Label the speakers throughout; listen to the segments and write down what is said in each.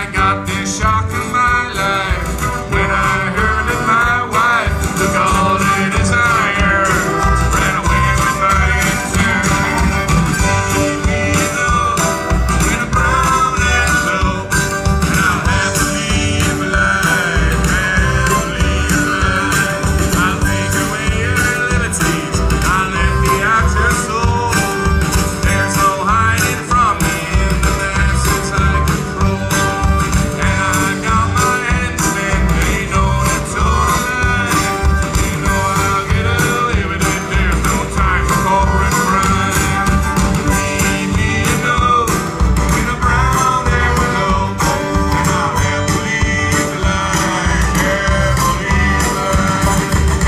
Speaker 1: I got this shock in my life when I heard that my wife took all the desire, ran away with my intern. Me though, in a brown and low, and I'll have to leave life, have to leave life. I'll take away your liberties, I'll let the actor soul. There's no hiding from me in the masses I control. And I got my hands in, they know it's alright. They know I'll get away with it, there's no time for corporate crime. Leave me alone, in a brown and low, and I'll have to leave life, have to leave life.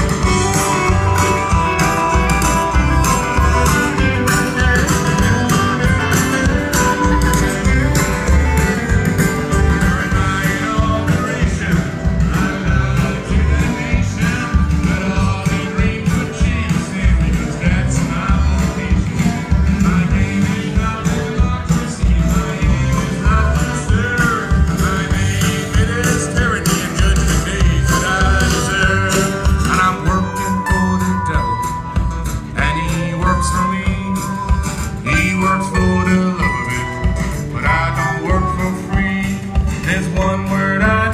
Speaker 1: During my inauguration, I lied to the nation that all the dreams would change, because that's my vocation. My name is not democracy, my aim is not to serve. My name it is tyranny and judgment days that I deserve. And I'm working for the devil, and he works for me. He works for the love of it, but I don't work for free. There's one word I